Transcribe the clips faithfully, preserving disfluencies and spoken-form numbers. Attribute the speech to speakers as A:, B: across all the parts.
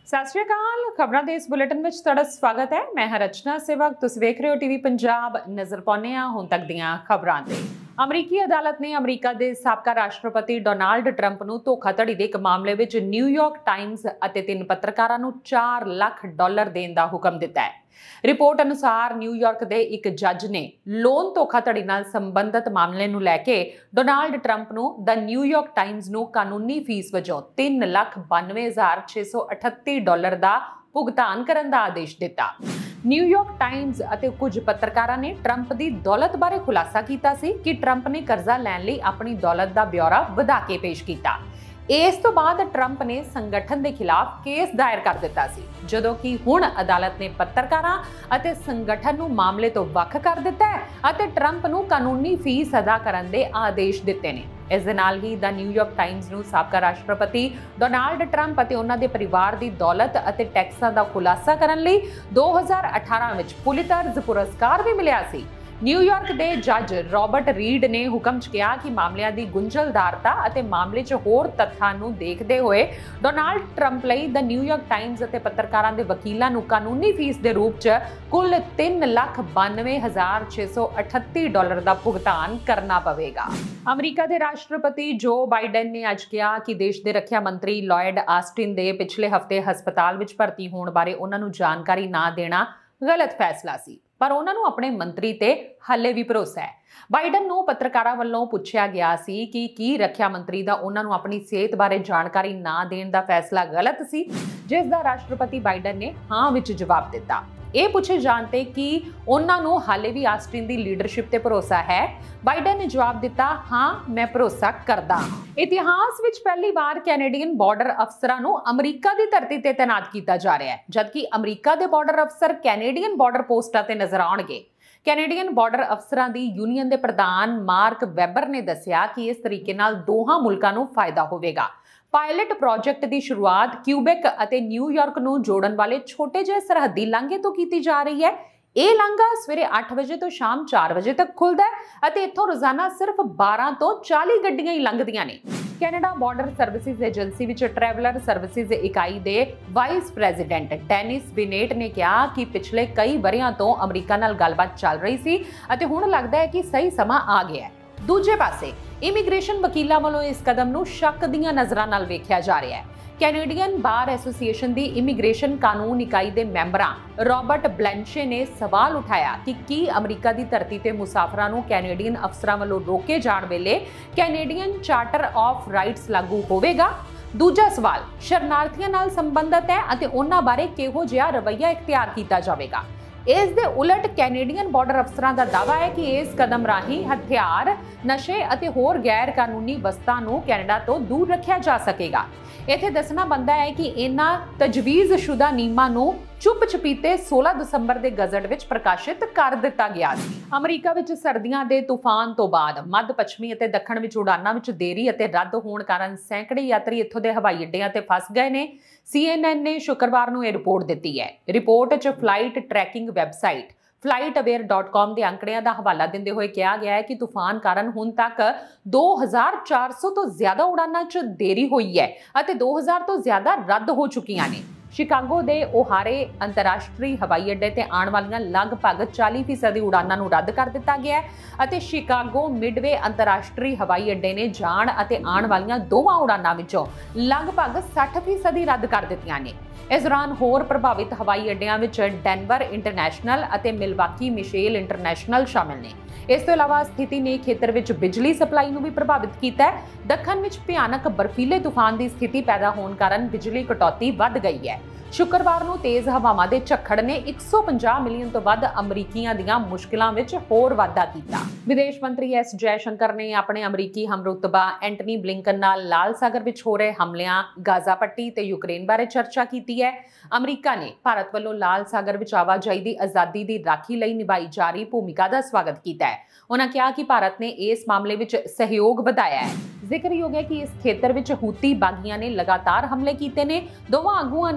A: ਸਤਿ ਸ਼੍ਰੀ ਅਕਾਲ। ਖਬਰਾਂ ਦੇ ਇਸ ਬੁਲੇਟਿਨ ਵਿੱਚ ਤੁਹਾਡਾ ਸਵਾਗਤ ਹੈ। ਮੈਂ ਹਾਂ ਰਚਨਾ ਸੇਵਕ। ਤੁਸੀਂ ਵੇਖ ਰਹੇ ਹੋ ਟੀਵੀ ਪੰਜਾਬ। ਨਜ਼ਰ ਪਾਉਂਦੇ ਹਾਂ ਹੁਣ ਤੱਕ ਦੀਆਂ ਖਬਰਾਂ ਤੇ। ਅਮਰੀਕੀ ਅਦਾਲਤ ਨੇ ਅਮਰੀਕਾ ਦੇ ਸਾਬਕਾ ਰਾਸ਼ਟਰਪਤੀ ਡੋਨਾਲਡ ਟਰੰਪ ਨੂੰ ਧੋਖਾਧੜੀ ਦੇ ਇੱਕ ਮਾਮਲੇ ਵਿੱਚ ਨਿਊਯਾਰਕ ਟਾਈਮਜ਼ ਅਤੇ ਤਿੰਨ ਪੱਤਰਕਾਰਾਂ ਨੂੰ ਚਾਰ ਲੱਖ ਡਾਲਰ ਦੇਣ ਦਾ ਹੁਕਮ ਦਿੱਤਾ ਹੈ। ਰਿਪੋਰਟ ਅਨੁਸਾਰ ਨਿਊਯਾਰਕ ਦੇ ਇੱਕ ਜੱਜ ਨੇ ਲੋਨ ਧੋਖਾਧੜੀ ਨਾਲ ਸੰਬੰਧਿਤ ਮਾਮਲੇ ਨੂੰ ਲੈ ਕੇ ਡੋਨਾਲਡ ਟਰੰਪ ਨੂੰ ਦ ਨਿਊਯਾਰਕ ਟਾਈਮਜ਼ ਨੂੰ ਕਾਨੂੰਨੀ ਫੀਸ ਵਜੋਂ ਤਿੰਨ ਲੱਖ ਬਾਨਵੇਂ ਹਜ਼ਾਰ ਛੇ ਸੌ ਅਠੱਤੀ ਡਾਲਰ ਦਾ ਭੁਗਤਾਨ ਕਰਨ ਦਾ ਆਦੇਸ਼ ਦਿੱਤਾ। ਨਿਊਯਾਰਕ ਟਾਈਮਜ਼ ਅਤੇ ਕੁਝ ਪੱਤਰਕਾਰਾਂ ਨੇ ਟਰੰਪ ਦੀ ਦੌਲਤ ਬਾਰੇ ਖੁਲਾਸਾ ਕੀਤਾ ਸੀ ਕਿ ਟਰੰਪ ਨੇ ਕਰਜ਼ਾ ਲੈਣ ਲਈ ਆਪਣੀ ਦੌਲਤ ਦਾ ਬਿਊਰਾ ਵਧਾ ਕੇ ਪੇਸ਼ ਕੀਤਾ। ਇਸ ਤੋਂ ਬਾਅਦ ਟਰੰਪ ਨੇ ਸੰਗਠਨ ਦੇ ਖਿਲਾਫ ਕੇਸ ਦਾਇਰ ਕਰ ਦਿੱਤਾ ਸੀ, ਜਦੋਂ ਕਿ ਹੁਣ ਅਦਾਲਤ ਨੇ ਪੱਤਰਕਾਰਾਂ ਅਤੇ ਸੰਗਠਨ ਨੂੰ ਮਾਮਲੇ ਤੋਂ ਵੱਖ ਕਰ ਦਿੱਤਾ ਹੈ ਅਤੇ ਟਰੰਪ ਨੂੰ ਕਾਨੂੰਨੀ ਫੀਸ ਅਦਾ ਕਰਨ ਦੇ ਆਦੇਸ਼ ਦਿੱਤੇ ਨੇ। ਇਸ ਦੇ ਨਾਲ ਹੀ ਦ ਨਿਊਯਾਰਕ ਟਾਈਮਜ਼ ਨੂੰ ਸਾਬਕਾ ਰਾਸ਼ਟਰਪਤੀ ਡੋਨਾਲਡ ਟਰੰਪ ਅਤੇ ਉਹਨਾਂ ਦੇ ਪਰਿਵਾਰ ਦੀ ਦੌਲਤ ਅਤੇ ਟੈਕਸਾਂ ਦਾ ਖੁਲਾਸਾ ਕਰਨ ਲਈ ਦੋ ਹਜ਼ਾਰ ਅਠਾਰਾਂ ਵਿੱਚ ਪੁਲਿਤਜ਼ਰ ਪੁਰਸਕਾਰ ਵੀ ਮਿਲਿਆ ਸੀ। ਨਿਊਯਾਰਕ ਦੇ ਜੱਜ ਰਾਬਰਟ ਰੀਡ ਨੇ ਹੁਕਮ 'ਚ ਕਿਹਾ ਕਿ ਮਾਮਲਿਆਂ ਦੀ ਗੁੰਝਲਦਾਰਤਾ ਅਤੇ ਮਾਮਲੇ 'ਚ ਹੋਰ ਤੱਥਾਂ ਨੂੰ ਦੇਖਦੇ ਹੋਏ ਡੋਨਾਲਡ ਟਰੰਪ ਲਈ ਦ ਨਿਊਯਾਰਕ ਟਾਈਮਜ਼ ਅਤੇ ਪੱਤਰਕਾਰਾਂ ਦੇ ਵਕੀਲਾਂ ਨੂੰ ਕਾਨੂੰਨੀ ਫੀਸ ਦੇ ਰੂਪ 'ਚ ਕੁੱਲ ਤਿੰਨ ਲੱਖ ਬਾਨਵੇਂ ਹਜ਼ਾਰ ਛੇ ਸੌ ਅਠੱਤੀ ਡਾਲਰ ਦਾ ਭੁਗਤਾਨ ਕਰਨਾ ਪਵੇਗਾ। ਅਮਰੀਕਾ ਦੇ ਰਾਸ਼ਟਰਪਤੀ ਜੋ ਬਾਈਡਨ ਨੇ ਅੱਜ ਕਿਹਾ ਕਿ ਦੇਸ਼ ਦੇ ਰੱਖਿਆ ਮੰਤਰੀ ਲੋਇਡ ਆਸਟਿਨ ਦੇ ਪਿਛਲੇ ਹਫ਼ਤੇ ਹਸਪਤਾਲ ਵਿੱਚ ਭਰਤੀ ਹੋਣ ਬਾਰੇ ਉਹਨਾਂ ਨੂੰ ਜਾਣਕਾਰੀ ਨਾ ਦੇਣਾ ਗਲਤ ਫੈਸਲਾ ਸੀ, ਪਰ ਉਹਨਾਂ ਨੂੰ ਆਪਣੇ ਮੰਤਰੀ ਤੇ ਹਾਲੇ ਵੀ ਭਰੋਸਾ ਹੈ। ਬਾਈਡਨ ਨੂੰ ਪੱਤਰਕਾਰਾਂ ਵੱਲੋਂ ਪੁੱਛਿਆ ਗਿਆ ਸੀ ਕਿ ਕੀ ਰੱਖਿਆ ਮੰਤਰੀ ਦਾ ਉਹਨਾਂ ਨੂੰ ਆਪਣੀ ਸਿਹਤ ਬਾਰੇ ਜਾਣਕਾਰੀ ਨਾ ਦੇਣ ਦਾ ਫੈਸਲਾ ਗਲਤ ਸੀ, ਜਿਸ ਦਾ ਰਾਸ਼ਟਰਪਤੀ ਬਾਈਡਨ ਨੇ ਹਾਂ ਵਿੱਚ ਜਵਾਬ ਦਿੱਤਾ। ਇਹ ਪੁੱਛੇ ਜਾਣ ਤੇ ਕਿ ਉਹਨਾਂ ਨੂੰ ਹਾਲੇ ਵੀ ਆਸਟਿਨ ਦੀ ਲੀਡਰਸ਼ਿਪ ਤੇ ਭਰੋਸਾ ਹੈ, ਬਾਈਡਨ ਨੇ ਜਵਾਬ ਦਿੱਤਾ, ਹਾਂ ਮੈਂ ਭਰੋਸਾ ਕਰਦਾ ਹਾਂ। ਇਤਿਹਾਸ ਵਿੱਚ ਪਹਿਲੀ ਵਾਰ ਕੈਨੇਡੀਅਨ ਬਾਰਡਰ ਅਫਸਰਾਂ ਨੂੰ ਅਮਰੀਕਾ ਦੀ ਧਰਤੀ ਤੇ ਤੈਨਾਤ ਕੀਤਾ ਜਾ ਰਿਹਾ ਹੈ, ਜਦਕਿ ਅਮਰੀਕਾ ਦੇ ਬਾਰਡਰ ਅਫਸਰ ਕੈਨੇਡੀਅਨ ਬਾਰਡਰ ਪੋਸਟਾਂ ਤੇ ਨਜ਼ਰ ਆਉਣਗੇ। ਕੈਨੇਡੀਅਨ ਬਾਰਡਰ ਅਫਸਰਾਂ ਦੀ ਯੂਨੀਅਨ ਦੇ ਪ੍ਰਧਾਨ ਮਾਰਕ ਵੈਬਰ ਨੇ ਦੱਸਿਆ ਕਿ ਇਸ ਤਰੀਕੇ ਨਾਲ ਦੋਹਾਂ ਮੁਲਕਾਂ ਨੂੰ ਫਾਇਦਾ ਹੋਵੇਗਾ। ਪਾਇਲਟ ਪ੍ਰੋਜੈਕਟ ਦੀ ਸ਼ੁਰੂਆਤ ਕਿਊਬੈਕ ਅਤੇ ਨਿਊਯਾਰਕ ਨੂੰ ਜੋੜਨ ਵਾਲੇ ਛੋਟੇ ਜਿਹੇ ਸਰਹੱਦੀ ਲਾਂਘੇ ਤੋਂ ਕੀਤੀ ਜਾ ਰਹੀ ਹੈ। ਇਹ ਲਾਂਘਾ ਸਵੇਰੇ ਅੱਠ ਵਜੇ ਤੋਂ ਸ਼ਾਮ ਚਾਰ ਵਜੇ ਤੱਕ ਖੁੱਲਦਾ ਹੈ ਅਤੇ ਇੱਥੋਂ ਰੋਜ਼ਾਨਾ ਸਿਰਫ ਬਾਰਾਂ ਤੋਂ ਚਾਲੀ ਗੱਡੀਆਂ ਹੀ ਲੰਘਦੀਆਂ ਨੇ। ਕੈਨੇਡਾ ਬਾਰਡਰ ਸਰਵਿਸਿਜ਼ ਏਜੰਸੀ ਵਿੱਚ ਟਰੈਵਲਰ ਸਰਵਿਸਿਜ਼ ਇਕਾਈ ਦੇ ਵਾਈਸ ਪ੍ਰੈਜ਼ੀਡੈਂਟ ਡੈਨਿਸ ਬਿਨੇਟ ਨੇ ਕਿਹਾ ਕਿ ਪਿਛਲੇ ਕਈ ਵਰ੍ਹਿਆਂ ਤੋਂ ਅਮਰੀਕਾ ਨਾਲ ਗੱਲਬਾਤ ਚੱਲ ਰਹੀ ਸੀ ਅਤੇ ਹੁਣ ਲੱਗਦਾ ਹੈ ਕਿ ਸਹੀ ਸਮਾਂ ਆ ਗਿਆ ਹੈ। ਦੂਜੇ ਪਾਸੇ ਇਮੀਗ੍ਰੇਸ਼ਨ ਵਕੀਲਾਂ ਵੱਲੋਂ ਇਸ ਕਦਮ ਨੂੰ ਸ਼ੱਕ ਦੀਆਂ ਨਜ਼ਰਾਂ ਨਾਲ ਵੇਖਿਆ ਜਾ ਰਿਹਾ ਹੈ। ਕੈਨੇਡੀਅਨ ਬਾਰ ਐਸੋਸੀਏਸ਼ਨ ਦੀ ਇਮੀਗ੍ਰੇਸ਼ਨ ਕਾਨੂੰਨ ਇਕਾਈ ਦੇ ਮੈਂਬਰਾਂ ਰਾਬਰਟ ਬਲੈਂਸ਼ੇ ਨੇ ਸਵਾਲ ਉਠਾਇਆ ਕਿ ਕੀ ਅਮਰੀਕਾ ਦੀ ਧਰਤੀ ਤੇ ਮੁਸਾਫਰਾਂ ਨੂੰ ਕੈਨੇਡੀਅਨ ਅਫਸਰਾਂ ਵੱਲੋਂ ਰੋਕੇ ਜਾਣ ਵੇਲੇ ਕੈਨੇਡੀਅਨ ਚਾਰਟਰ ਆਫ ਰਾਈਟਸ ਲਾਗੂ ਹੋਵੇਗਾ। ਦੂਜਾ ਸਵਾਲ ਸ਼ਰਨਾਰਥੀਆਂ ਨਾਲ ਸੰਬੰਧਿਤ ਹੈ ਅਤੇ ਉਹਨਾਂ ਬਾਰੇ ਕਿਹੋ ਜਿਹਾ ਰਵੱਈਆ ਇਖਤਿਆਰ ਕੀਤਾ ਜਾਵੇਗਾ। ਇਸ ਦੇ ਉਲਟ ਕੈਨੇਡੀਅਨ ਬਾਰਡਰ ਅਫਸਰਾਂ ਦਾ ਦਾਅਵਾ ਹੈ ਕਿ ਇਸ ਕਦਮ ਰਾਹੀਂ ਹਥਿਆਰ, ਨਸ਼ੇ ਅਤੇ ਹੋਰ ਗੈਰ ਕਾਨੂੰਨੀ ਵਸਤਾਂ ਨੂੰ ਕੈਨੇਡਾ ਤੋਂ ਦੂਰ ਰੱਖਿਆ ਜਾ ਸਕੇਗਾ। ਇੱਥੇ ਦੱਸਣਾ ਬਣਦਾ ਹੈ ਕਿ ਇਹਨਾਂ ਤਜਵੀਜ਼ਸ਼ੁਦਾ ਨਿਯਮਾਂ ਨੂੰ ਚੁੱਪ ਚਪੀਤੇ ਸੋਲਾਂ ਦਸੰਬਰ ਦੇ ਗਜ਼ਟ ਵਿੱਚ ਪ੍ਰਕਾਸ਼ਿਤ ਕਰ ਦਿੱਤਾ ਗਿਆ ਸੀ। ਅਮਰੀਕਾ ਵਿੱਚ ਸਰਦੀਆਂ ਦੇ ਤੂਫਾਨ ਤੋਂ ਬਾਅਦ ਮੱਧ ਪੱਛਮੀ ਅਤੇ ਦੱਖਣ ਵਿੱਚ ਉਡਾਨਾਂ ਵਿੱਚ ਦੇਰੀ ਅਤੇ ਰੱਦ ਹੋਣ ਕਾਰਨ ਸੈਂਕੜੇ ਯਾਤਰੀ ਇੱਥੋਂ ਦੇ ਹਵਾਈ ਅੱਡਿਆਂ ਤੇ ਫਸ ਗਏ ਨੇ। ਸੀ ਐਨ ਐਨ ਨੇ ਸ਼ੁੱਕਰਵਾਰ ਨੂੰ ਇਹ ਰਿਪੋਰਟ ਦਿੱਤੀ ਹੈ। ਰਿਪੋਰਟ 'ਚ flight tracking website FlightAware dot com ਦੇ ਅੰਕੜਿਆਂ ਦਾ ਹਵਾਲਾ ਦਿੰਦੇ ਹੋਏ ਕਿਹਾ ਗਿਆ ਹੈ ਕਿ ਤੂਫਾਨ ਕਾਰਨ ਹੁਣ ਤੱਕ ਦੋ ਹਜ਼ਾਰ ਚਾਰ ਸੌ ਤੋਂ ਜ਼ਿਆਦਾ ਉਡਾਨਾਂ 'ਚ ਦੇਰੀ ਹੋਈ ਹੈ ਅਤੇ ਦੋ ਹਜ਼ਾਰ ਤੋਂ ਜ਼ਿਆਦਾ ਰੱਦ ਹੋ ਚੁੱਕੀਆਂ ਨੇ। ਸ਼ਿਕਾਗੋ ਦੇ ਓਹਾਰੇ ਅੰਤਰਰਾਸ਼ਟਰੀ ਹਵਾਈ ਅੱਡੇ ਤੇ ਆਉਣ ਵਾਲੀਆਂ ਲਗਭਗ ਚਾਲੀ ਫੀਸਦੀ ਉਡਾਨਾਂ ਨੂੰ ਰੱਦ ਕਰ ਦਿੱਤਾ ਗਿਆ ਹੈ ਅਤੇ ਸ਼ਿਕਾਗੋ ਮਿਡਵੇ ਅੰਤਰਰਾਸ਼ਟਰੀ ਹਵਾਈ ਅੱਡੇ ਨੇ ਜਾਣ ਅਤੇ ਆਉਣ ਵਾਲੀਆਂ ਦੋਵਾਂ ਉਡਾਨਾਂ ਵਿੱਚੋਂ ਲਗਭਗ ਸੱਠ ਫੀਸਦੀ ਰੱਦ ਕਰ ਦਿੱਤੀਆਂ ਨੇ। ਇਸ ਦੌਰਾਨ ਹੋਰ ਪ੍ਰਭਾਵਿਤ ਹਵਾਈ ਅੱਡਿਆਂ ਵਿੱਚ ਡੈਨਵਰ ਇੰਟਰਨੈਸ਼ਨਲ ਅਤੇ ਮਿਲਵਾਕੀ ਮਿਸ਼ੇਲ ਇੰਟਰਨੈਸ਼ਨਲ ਸ਼ਾਮਿਲ ਨੇ। ਇਸ ਤੋਂ ਇਲਾਵਾ ਸਥਿਤੀ ਨੇ ਖੇਤਰ ਵਿੱਚ ਬਿਜਲੀ ਸਪਲਾਈ ਨੂੰ ਵੀ ਪ੍ਰਭਾਵਿਤ ਕੀਤਾ ਹੈ। ਦੱਖਣ ਵਿੱਚ ਭਿਆਨਕ ਬਰਫੀਲੇ ਤੂਫਾਨ ਦੀ ਸਥਿਤੀ ਪੈਦਾ ਹੋਣ ਕਾਰਨ ਬਿਜਲੀ ਕਟੌਤੀ ਵੱਧ ਗਈ ਹੈ। ਸ਼ੁੱਕਰਵਾਰ ਨੂੰ ਤੇਜ਼ ਹਵਾਵਾਂ ਦੇ ਝੱਖੜ ਨੇ ਇੱਕ ਸੌ ਪੰਜਾਹ ਮਿਲੀਅਨ ਤੋਂ ਵੱਧ ਅਮਰੀਕੀਆਂ ਦੀਆਂ ਮੁਸ਼ਕਲਾਂ ਵਿੱਚ ਹੋਰ ਵਾਧਾ ਕੀਤਾ। ਵਿਦੇਸ਼ ਮੰਤਰੀ ਐਸ ਜੈ ਸ਼ੰਕਰ ਨੇ ਆਪਣੇ ਅਮਰੀਕੀ ਹਮਰੁਤਬਾ ਐਂਟਨੀ ਬਲਿੰਕਨ ਨਾਲ ਲਾਲ ਸਾਗਰ ਵਿੱਚ ਹੋ ਰਹੇ ਹਮਲਿਆਂ, ਗਾਜ਼ਾ ਪੱਟੀ ਤੇ ਯੂਕਰੇਨ ਬਾਰੇ ਚਰਚਾ ਕੀਤੀ ਹੈ। ਅਮਰੀਕਾ ਨੇ ਭਾਰਤ ਵੱਲੋਂ ਲਾਲ ਸਾਗਰ ਵਿੱਚ ਆਵਾਜਾਈ ਦੀ ਆਜ਼ਾਦੀ ਦੀ ਰਾਖੀ ਲਈ ਨਿਭਾਈ ਜਾ ਰਹੀ ਭੂਮਿਕਾ ਦਾ ਸਵਾਗਤ ਕੀਤਾ ਹੈ। ਉਹਨਾਂ ਕਿਹਾ ਕਿ ਭਾਰਤ ਨੇ ਇਸ ਮਾਮਲੇ ਵਿੱਚ ਸਹਿਯੋਗ ਵਧਾਇਆ ਹੈ। ਜ਼ਿਕਰਯੋਗ ਹੈ ਕਿ ਇਸ ਖੇਤਰ ਵਿੱਚ ਹੂਤੀ ਬਾਗੀਆਂ ਨੇ ਲਗਾਤਾਰ ਹਮਲੇ ਕੀਤੇ ਨੇ। ਦੋਵਾਂ ਆਗੂਆਂ ਨੇ ਵੀਰਵਾਰ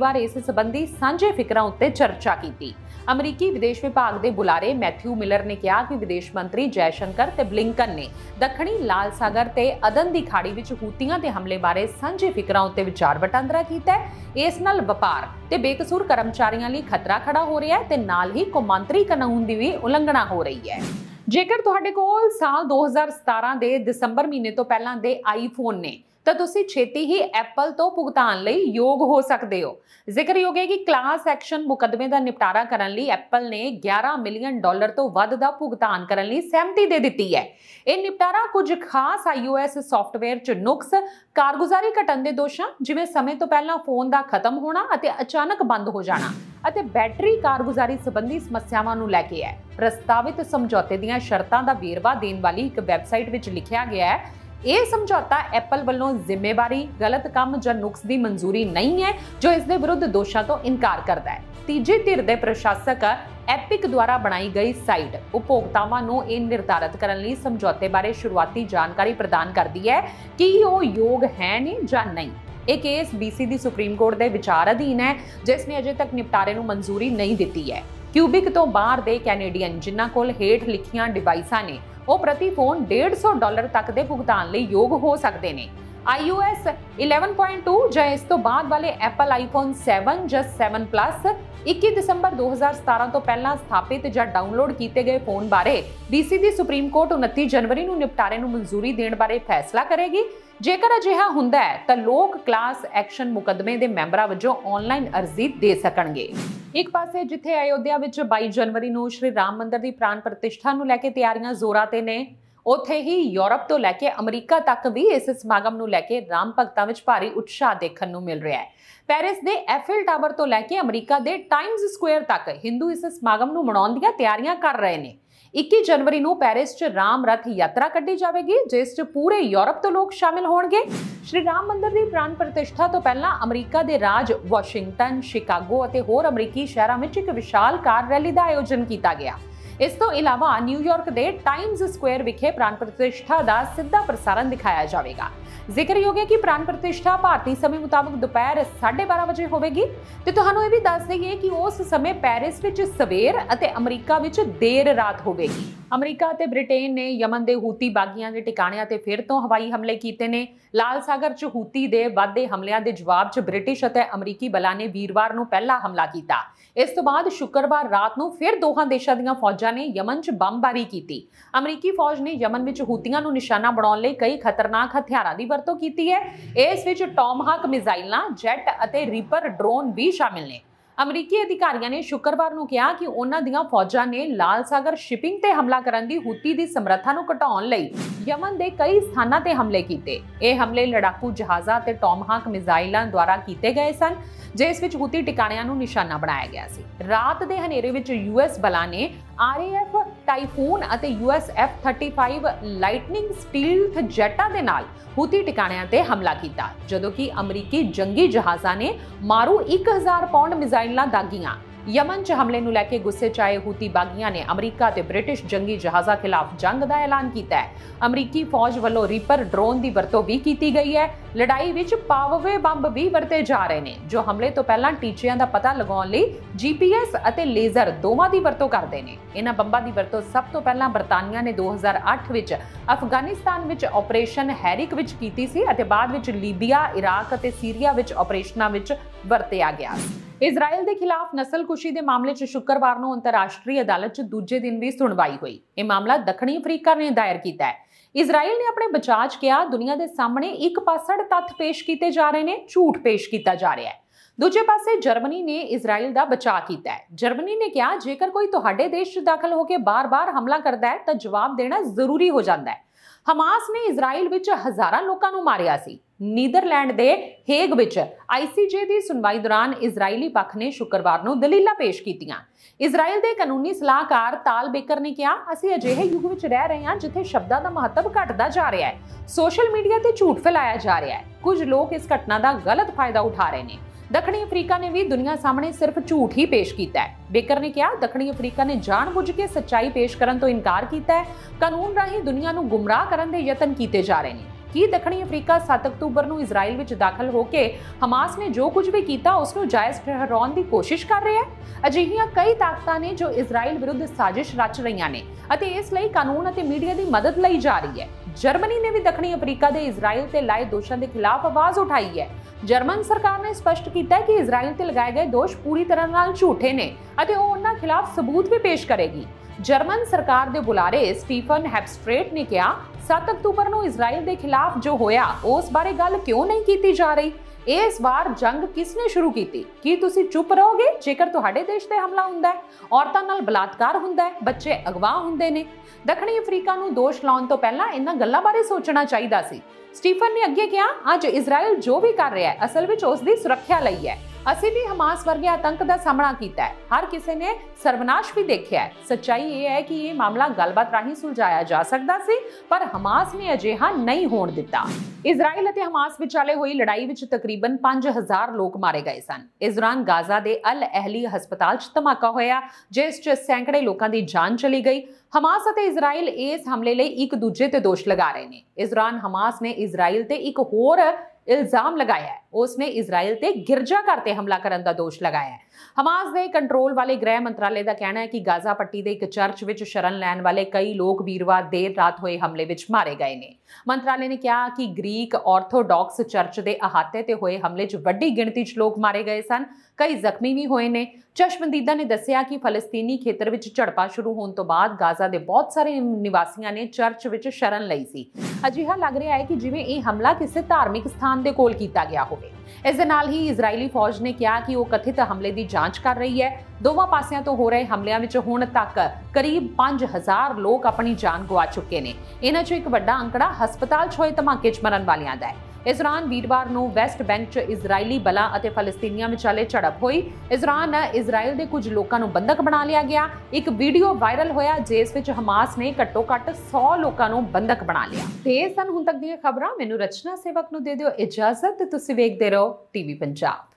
A: ਵਾਰ ਇਸ संबंधी ਸਾਂਝੇ ਫਿਕਰਾਂ ਉੱਤੇ ਚਰਚਾ ਕੀਤੀ। अमरीकी विदेश विभाग के बुलारे मैथ्यू मिलर ने कहा कि विदेश मंत्री जयशंकर ते ब्लिंकन ने दक्षिणी लाल सागर ते अदन की खाड़ी विच हूतियां दे हमले बारे सांझे फिकरां उत्ते विचार वटांदरा कीता है। इस नाल व्यापार ते बेकसूर कर्मचारियों लई खतरा खड़ा हो रहा है ते नाल ही कौमांतरी कानून की भी उलंघना हो रही है। जेकर तुहाडे कोल साल दो हज़ार सतारह के दसंबर महीने तो पहलां दे आईफोन ने तो तुसी छेती ही एप्पल तो भुगतान लई योग हो सकते हो। जिक्रयोग है कि क्लास एक्शन मुकदमे का निपटारा करने लई एप्पल ने ग्यारह मिलियन डॉलर तो वध दा भुगतान करने लई सहमति दे दी है। यह निपटारा कुछ खास आईओएस सॉफ्टवेयर च नुक्स, कारगुजारी घटन के दोषां जिवें समय तो पहला फोन का खत्म होना अते अचानक बंद हो जाना अते बैटरी कारगुजारी संबंधी समस्यावां नूं लैके है। प्रस्तावित समझौते दीआं शर्तां दा वेरवा देण वाली एक वैबसाइट विच लिखिया गया है, यह समझौता एप्पल वालों जिम्मेवारी, गलत काम या नुक्स की मंजूरी नहीं है जो इसके विरुद्ध दोषों तो इनकार करता है। तीजे धिर के प्रशासक एपिक द्वारा बनाई गई साइट उपभोक्तावां नूं यह निर्धारित करने लई समझौते बारे शुरुआती जानकारी प्रदान करती है कि वो योग है ने या नहीं। यह केस बीसी दी सुप्रीम कोर्ट के विचार अधीन है, जिसने अजे तक निपटारे नूं मंजूरी नहीं दी है। क्यूबिक तो बाहर के कैनेडियन जिन्हां कोल हेठ लिखियां डिवाइसां ने वो प्रति फोन डेढ़ सौ डॉलर तक के भुगतान लई योग हो सकते हैं। आईओएस इलेवन पॉइंट टू या इस तो बाद वाले एप्पल आईफोन सेवन या सेवन प्लस इक्कीस दिसंबर दो हज़ार सतारह तो पहला स्थापित या डाउनलोड किए गए फोन बारे बीसी दी सुप्रीम कोर्ट उनतीस जनवरी नूं निपटारे नूं मंजूरी देण बारे फैसला करेगी। जेकर अजिहा हुंदा है तां लोक क्लास एक्शन मुकदमे दे मैंबरां वजों ऑनलाइन अर्जी दे सकणगे। एक पासे जिथे अयोध्या विच बाईस जनवरी नूं श्री राम मंदिर की प्राण प्रतिष्ठा नूं लैके तैयारियां जोरां ते ने, उत्थे ही यूरोप तो लैके अमरीका तक भी इस समागम नूं लैके राम भगतां विच भारी उत्साह देखण नूं मिल रहा है। पेरिस दे एफिल टावर तो लैके अमरीका दे टाइम्स स्क्वेयर तक हिंदू इस समागम नूं मनाउण दीआं तैयारियां कर रहे ने। इक्कीस जनवरी नूं पेरिस च राम रथ यात्रा कड्ढी जाएगी, जिस च पूरे यूरोप तो लोग शामिल होणगे। श्री राम मंदिर की प्राण प्रतिष्ठा तो पहला अमरीका के राज वाशिंगटन, शिकागो और होर अमरीकी शहरों में एक विशाल कार रैली का आयोजन किया गया। इस तो इलावा न्यूयॉर्क के टाइम्स स्क्वेयर विखे प्राण प्रतिष्ठा का सीधा प्रसारण दिखाया जाएगा। जिक्रयोग है कि प्राण प्रतिष्ठा भारतीय समय मुताबिक दोपहर साढ़े बारह बजे होगी। तो तुहानूं यह भी दस दईए कि उस समय पेरिस विच सवेर अते अमरीका विच देर रात होगी। अमरीका ते ब्रिटेन ने यमन के हूती बागियां के ठिकाणिਆਂ ते फिर तो हवाई हमले किए ने। लाल सागर च हूती के वाधे हमलिਆਂ के जवाब च ब्रिटिश अते अमरीकी बलों ने वीरवार नूं पहला हमला किया। इस तो बाद शुक्रवार रात नूं फिर दोहां देशों दीआं फौजां ने यमन च बमबारी की। अमरीकी फौज ने यमन विच हूतियां नूं निशाना बनाउण लई कई खतरनाक हथियारां दी वरतों की है। इस विच टॉमहाक मिसाइलां, जेट अते रीपर ड्रोन भी शामिल ने। अमरीकी अधिकारियों ने शुक्रवार नूं कहा कि उन्हां दीआं फौजां ने लाल सागर शिपिंग ते हमला करन दी हूती दी समर्था नूं घटाउण लई यमन दे कई स्थानां ते हमले कीते। यह हमले लड़ाकू जहाज़ां ते टॉमहाक मिसाइलां द्वारा किए गए सन, जिस विच हूती ठिकाणिਆਂ ਨੂੰ निशाना बनाया गया सी। रात के हनेरे विच यूएस बलों ने आरएएफ टाइफून अते US F thirty five Lightning stealth जेटां दे नाल हूती ठिकाणिਆਂ ते हमला किया, जदों कि अमरीकी जंगी जहाज़ां ने मारू एक हज़ार पाउंड मिसाइलां दागियां। यमन च हमले नूं लैके गुस्से च आए हूती बागियां ने अमरीका ते ब्रिटिश जंगी जहाज़ां खिलाफ जंग का ऐलान किया है। अमरीकी फौज वालों रीपर ड्रोन की वरतों भी की गई है। लड़ाई विच पाववे बंब भी वरते जा रहे हैं, जो हमले तो पहला टीचिਆਂ का पता लगाउण लई जीपीएस अते लेजर दोवां की वरतों करते हैं। इन्हां बंबां की वरतों सब तो पहला बरतानिया ने दो हज़ार अठ विच अफगानिस्तान विच ऑपरेशन हैरिक विच कीती सी अते बाद विच लीबिया, इराक अते सीरिया विच ऑपरेशनां विच वरतिया गया। इजराइल के खिलाफ नस्लकुशी के मामले च शुक्रवार नूं अंतरराष्ट्रीय अदालत च दूजे दिन भी सुनवाई हुई। यह मामला दक्षिणी अफ्रीका ने दायर किया है। इजराइल ने अपने बचाव च कहा दुनिया के सामने एक पासड़ तत्थ पेश किए जा रहे हैं, झूठ पेश किया जा रहा है। दूजे पासे जर्मनी ने इजराइल का बचाव किया है। जर्मनी ने कहा जेकर कोई तुहाडे देश च दाखिल होकर बार बार हमला करता है तो जवाब देना जरूरी हो जाता है। हमास ने इजराइल विच हज़ारां लोकां नूं मारिया सी। नीदरलैंड दे हेग विच आईसीजे की सुनवाई दौरान इजरायली पक्ष ने शुक्रवार नूं दलीलां पेश कीतियां। इजराइल के कानूनी सलाहकार ताल बेकर ने कहा असीं अजिहे युग विच रह रहे हां जिथे शब्दां दा महत्व घटदा जा रहा है। सोशल मीडिया ते झूठ फैलाया जा रहा है। कुछ लोग इस घटना का गलत फायदा उठा रहे हैं। दक्षिणी अफ्रीका ने भी दुनिया सामने सिर्फ झूठ ही पेश किया है। बेकर ने कहा दक्षिणी अफ्रीका ने जानबूझ के सच्चाई पेश करने तो इनकार किया है। कानून राही दुनिया नूं गुमराह करने के यतन किए जा रहे हैं। कि दक्षिणी अफ्रीका सत्त अक्तूबर ਨੂੰ ਇਜ਼ਰਾਈਲ ਵਿੱਚ ਦਾਖਲ ਹੋ ਕੇ ਹਮਾਸ ਨੇ ਜੋ ਕੁਝ ਵੀ ਕੀਤਾ ਉਸ ਨੂੰ ਜਾਇਜ਼ ਠਹਿਰਾਉਣ ਦੀ ਕੋਸ਼ਿਸ਼ ਕਰ ਰਿਹਾ ਹੈ। ਅਜਿਹੀਆਂ ਕਈ ਤਾਕਤਾਂ ਨੇ ਜੋ ਇਜ਼ਰਾਈਲ ਵਿਰੁੱਧ ਸਾਜ਼ਿਸ਼ ਰਚ ਰਹੀਆਂ ਨੇ ਅਤੇ ਇਸ ਲਈ ਕਾਨੂੰਨ ਅਤੇ ਮੀਡੀਆ ਦੀ ਮਦਦ ਲਈ ਜਾ ਰਹੀ ਹੈ। ਜਰਮਨੀ ਨੇ ਵੀ ਦੱਖਣੀ ਅਫਰੀਕਾ ਦੇ ਇਜ਼ਰਾਈਲ ਤੇ ਲਾਏ ਦੋਸ਼ਾਂ ਦੇ ਖਿਲਾਫ ਆਵਾਜ਼ ਉਠਾਈ ਹੈ। ਜਰਮਨ ਸਰਕਾਰ ਨੇ ਸਪਸ਼ਟ ਕੀਤਾ ਹੈ ਕਿ ਇਜ਼ਰਾਈਲ ਤੇ ਲਗਾਏ ਗਏ ਦੋਸ਼ ਪੂਰੀ ਤਰ੍ਹਾਂ ਨਾਲ ਝੂਠੇ ਨੇ ਅਤੇ ਉਹ ਉਹਨਾਂ ਖਿਲਾਫ ਸਬੂਤ ਵੀ ਪੇਸ਼ ਕਰੇਗੀ। ਜਰਮਨ ਸਰਕਾਰ ਦੇ ਬੁਲਾਰੇ ਸਟੀਫਨ ਹੈਪਸਟ੍ਰੇਟ ਨੇ ਕਿਹਾ, ਸੱਤ ਅਕਤੂਬਰ ਨੂੰ ਇਜ਼ਰਾਈਲ ਦੇ ਖਿਲਾਫ ਜੋ ਹੋਇਆ ਉਸ ਬਾਰੇ ਗੱਲ ਕਿਉਂ ਨਹੀਂ ਕੀਤੀ ਜਾ ਰਹੀ? ਇਸ ਵਾਰ ਜੰਗ ਕਿਸ ਨੇ ਸ਼ੁਰੂ ਕੀਤੀ? ਕੀ ਤੁਸੀਂ ਚੁੱਪ ਰਹੋਗੇ ਜੇਕਰ ਤੁਹਾਡੇ ਦੇਸ਼ ਤੇ ਹਮਲਾ ਹੁੰਦਾ ਹੈ, ਔਰਤਾਂ ਨਾਲ ਬਲਾਤਕਾਰ ਹੁੰਦਾ ਹੈ, ਬੱਚੇ ਅਗਵਾ ਹੁੰਦੇ ਨੇ? ਦੱਖਣੀ ਅਫਰੀਕਾ ਨੂੰ ਦੋਸ਼ ਲਾਉਣ ਤੋਂ ਪਹਿਲਾਂ ਇਹਨਾਂ ਗੱਲਾਂ ਬਾਰੇ ਸੋਚਣਾ ਚਾਹੀਦਾ ਸੀ। ਸਟੀਫਨ ਨੇ ਅੱਗੇ ਕਿਹਾ, ਅੱਜ ਇਜ਼ਰਾਈਲ ਜੋ ਵੀ ਕਰ ਰਿਹਾ ਹੈ ਅਸਲ ਵਿੱਚ ਉਸ ਦੀ ਸੁਰੱਖਿਆ ਲਈ ਹੈ। ਅਸੀਂ ਵੀ ਹਮਾਸ ਵਰਗੇ ਆਤੰਕ ਦਾ ਸਾਹਮਣਾ ਕੀਤਾ ਹੈ, ਹਰ ਕਿਸੇ ਨੇ ਸਰਵਨਾਸ਼ ਵੀ ਦੇਖਿਆ ਹੈ। ਸੱਚਾਈ ਇਹ ਹੈ ਕਿ ਇਹ ਮਾਮਲਾ ਗੱਲਬਾਤ ਰਾਹੀਂ ਸੁਲਝਾਇਆ ਜਾ ਸਕਦਾ ਸੀ, ਪਰ ਹਮਾਸ ਨੇ ਅਜਿਹਾ ਨਹੀਂ ਹੋਣ ਦਿੱਤਾ। ਇਜ਼ਰਾਈਲ ਅਤੇ ਹਮਾਸ ਵਿਚਾਲੇ ਹੋਈ ਲੜਾਈ ਵਿੱਚ ਤਕਰੀਬਨ ਪੰਜ ਹਜ਼ਾਰ ਲੋਕ ਮਾਰੇ ਗਏ ਸਨ। ਇਸ ਦੌਰਾਨ ਗਾਜ਼ਾ ਦੇ ਅਲ ਅਹਲੀ ਹਸਪਤਾਲ 'ਚ ਧਮਾਕਾ ਹੋਇਆ, ਜਿਸ 'ਚ ਸੈਂਕੜੇ ਲੋਕਾਂ ਦੀ ਜਾਨ ਚਲੀ ਗਈ। ਹਮਾਸ ਅਤੇ ਇਜ਼ਰਾਈਲ ਇਸ ਹਮਲੇ ਲਈ ਇੱਕ ਦੂਜੇ ਤੇ ਦੋਸ਼ ਲਗਾ ਰਹੇ ਨੇ। ਇਸ ਦੌਰਾਨ ਹਮਾਸ ਨੇ ਇਜ਼ਰਾਈਲ ਤੇ ਇੱਕ ਹੋਰ ਇਲਜ਼ਾਮ ਲਗਾਇਆ ਹੈ। ਉਸਨੇ ਇਜ਼ਰਾਈਲ ਤੇ ਗਿਰਜਾ ਘਰ ਤੇ ਹਮਲਾ ਕਰਨ ਦਾ ਦੋਸ਼ ਲਗਾਇਆ ਹੈ। ਹਮਾਸ ਦੇ ਕੰਟਰੋਲ ਵਾਲੇ ਗ੍ਰਹਿ ਮੰਤਰਾਲੇ ਦਾ ਕਹਿਣਾ ਹੈ ਕਿ ਗਾਜ਼ਾ ਪੱਟੀ ਦੇ ਇੱਕ ਚਰਚ ਵਿੱਚ ਸ਼ਰਨ ਲੈਣ ਵਾਲੇ ਕਈ ਲੋਕ ਵੀਰਵਾਰ ਦੇਰ ਰਾਤ ਹੋਏ ਹਮਲੇ ਵਿੱਚ ਮਾਰੇ ਗਏ ਨੇ। ਮੰਤਰਾਲੇ ਨੇ ਕਿਹਾ ਕਿ ਗ੍ਰੀਕ ਆਰਥੋਡਾਕਸ ਚਰਚ ਦੇ ਅਹਾਤੇ ਤੇ ਹੋਏ ਹਮਲੇ 'ਚ ਵੱਡੀ ਗਿਣਤੀ 'ਚ ਲੋਕ ਮਾਰੇ ਗਏ ਸਨ, ਕਈ ਜ਼ਖਮੀ ਵੀ ਹੋਏ ਨੇ। ਚਸ਼ਮਦੀਦਾ ਨੇ ਦੱਸਿਆ ਕਿ ਫਲਸਤੀਨੀ ਖੇਤਰ ਵਿੱਚ ਝੜਪਾਂ ਸ਼ੁਰੂ ਹੋਣ ਤੋਂ ਬਾਅਦ ਗਾਜ਼ਾ ਦੇ ਬਹੁਤ ਸਾਰੇ ਨਿਵਾਸੀਆਂ ਨੇ ਚਰਚ ਵਿੱਚ ਸ਼ਰਨ ਲਈ ਸੀ। ਅਜਿਹਾ ਲੱਗ ਰਿਹਾ ਹੈ ਕਿ ਜਿਵੇਂ ਇਹ ਹਮਲਾ ਕਿਸੇ ਧਾਰਮਿਕ ਸਥਾਨ ਦੇ ਕੋਲ ਕੀਤਾ ਗਿਆ ਹੋਵੇ। ਇਸ ਦੇ ਨਾਲ ਹੀ ਇਜ਼ਰਾਈਲੀ ਫੌਜ ਨੇ ਕਿਹਾ ਕਿ ਉਹ ਕਥਿਤ ਹਮਲੇ ਦੀ ਜਾਂਚ ਕਰ ਰਹੀ ਹੈ। ਦੋਵਾਂ ਪਾਸਿਆਂ ਤੋਂ ਹੋ ਰਹੇ ਹਮਲਿਆਂ ਵਿੱਚ ਹੁਣ ਤੱਕ ਕਰੀਬ ਪੰਜ ਹਜ਼ਾਰ ਲੋਕ ਆਪਣੀ ਜਾਨ ਗਵਾ ਚੁੱਕੇ ਨੇ। ਇਹਨਾਂ 'ਚੋਂ ਇੱਕ ਵੱਡਾ ਅੰਕੜਾ ਹਸਪਤਾਲ 'ਚ ਹੋਏ ਧਮਾਕੇ 'ਚ ਮਰਨ ਵਾਲਿਆਂ ਦਾ ਹੈ। ਇਸ ਦੌਰਾਨ ਵੀਰਵਾਰ ਨੂੰ ਵੈਸਟ ਬੈਂਕ 'ਚ ਇਜ਼ਰਾਈਲੀ ਬਲਾਂ ਅਤੇ ਫਲਸਤੀਨੀਆਂ ਵਿਚਾਲੇ ਝੜਪ ਹੋਈ। ਇਸ ਦੌਰਾਨ ਇਜ਼ਰਾਈਲ ਦੇ ਕੁਝ ਲੋਕਾਂ ਨੂੰ ਬੰਦਕ ਬਣਾ ਲਿਆ ਗਿਆ। ਇੱਕ ਵੀਡੀਓ ਵਾਇਰਲ ਹੋਇਆ ਜਿਸ ਵਿੱਚ ਹਮਾਸ ਨੇ ਘੱਟੋ ਘੱਟ ਸੌ ਲੋਕਾਂ ਨੂੰ ਬੰਦਕ ਬਣਾ ਲਿਆ। ਤੇ ਇਹ ਸਨ ਹੁਣ ਤੱਕ ਦੀਆਂ ਖਬਰਾਂ। ਮੈਨੂੰ ਰਚਨਾ ਸੇਵਕ ਨੂੰ ਦੇ ਦਿਓ ਇਜਾਜ਼ਤ ਤੇ ਤੁਸੀਂ ਵੇਖਦੇ ਰਹੋ ਟੀਵੀ ਪੰਜਾਬ।